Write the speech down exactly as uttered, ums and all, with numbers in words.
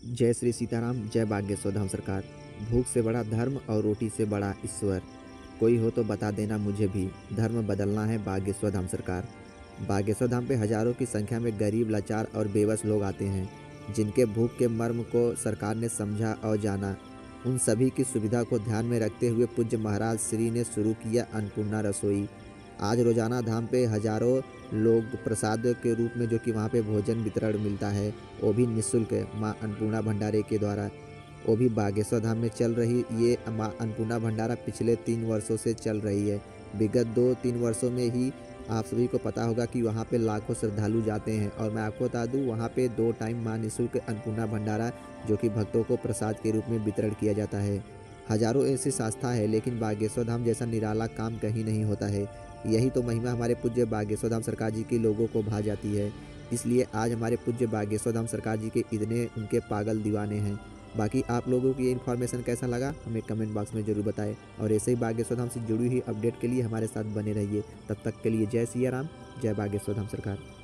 जय श्री सीताराम, जय बागेश्वर धाम सरकार। भूख से बड़ा धर्म और रोटी से बड़ा ईश्वर। कोई हो तो बता देना मुझे भी, धर्म बदलना है बागेश्वर धाम सरकार। बागेश्वर धाम पे हजारों की संख्या में गरीब, लाचार और बेबस लोग आते हैं, जिनके भूख के मर्म को सरकार ने समझा और जाना। उन सभी की सुविधा को ध्यान में रखते हुए पूज्य महाराज श्री ने शुरू किया अन्नपूर्णा रसोई। आज रोजाना धाम पे हजारों लोग प्रसाद के रूप में जो कि वहाँ पे भोजन वितरण मिलता है, वो भी निःशुल्क माँ अन्नपूर्णा भंडारे के द्वारा। वो भी बागेश्वर धाम में चल रही ये माँ अन्नपूर्णा भंडारा पिछले तीन वर्षों से चल रही है। विगत दो तीन वर्षों में ही आप सभी को पता होगा कि वहाँ पे लाखों श्रद्धालु जाते हैं। और मैं आपको बता दूँ, वहाँ पे दो टाइम माँ निःशुल्क अन्नपूर्णा भंडारा जो कि भक्तों को प्रसाद के रूप में वितरण किया जाता है। हजारों ऐसी संस्था है, लेकिन बागेश्वर धाम जैसा निराला काम कहीं नहीं होता है। यही तो महिमा हमारे पूज्य बागेश्वर धाम सरकार जी की लोगों को भा जाती है। इसलिए आज हमारे पूज्य बागेश्वर धाम सरकार जी के इतने उनके पागल दीवाने हैं। बाकी आप लोगों को ये इन्फॉर्मेशन कैसा लगा हमें कमेंट बॉक्स में ज़रूर बताएं, और ऐसे ही बागेश्वर धाम से जुड़ी हुई अपडेट के लिए हमारे साथ बने रहिए। तब तक के लिए जय सिया राम, जय बागेश्वर धाम सरकार।